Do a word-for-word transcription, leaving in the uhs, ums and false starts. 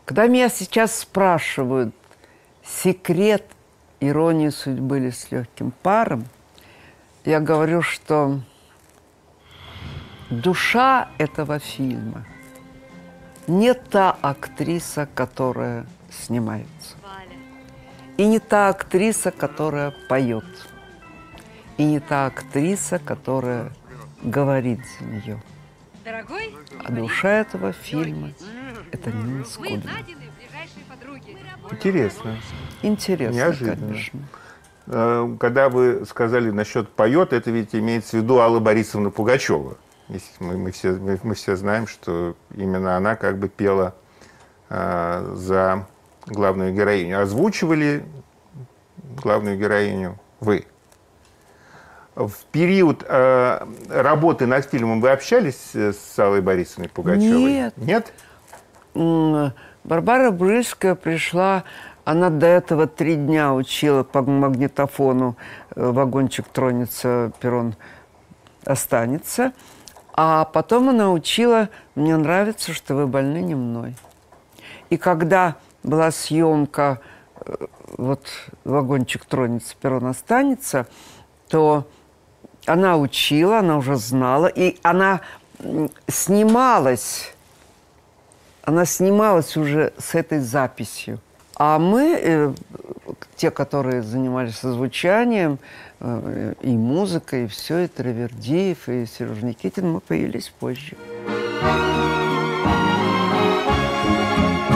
Когда меня сейчас спрашивают секрет иронии судьбы или с легким паром, я говорю, что душа этого фильма не та актриса, которая снимается, и не та актриса, которая поет, и не та актриса, которая говорит за нее. Дорогой, а душа этого фильма – это Нина Скудина. Интересно. Интересно, Неожиданно. конечно. Когда вы сказали насчет поет, это ведь имеется в виду Алла Борисовна Пугачева. Мы, мы, все, мы, мы все знаем, что именно она как бы пела э, за главную героиню. Озвучивали главную героиню вы. В период э, работы над фильмом вы общались с Аллой Борисовной Пугачевой? Нет. Нет? Барбара Брыльская пришла, она до этого три дня учила по магнитофону «Вагончик тронется, перрон останется». А потом она учила «Мне нравится, что вы больны не мной». И когда была съемка вот «Вагончик тронется, перрон останется», то она учила, она уже знала, и она снималась, она снималась уже с этой записью. А мы, э, те, которые занимались озвучанием, э, и музыкой, и все, и Травердиев, и Сережа Никитин, мы появились позже.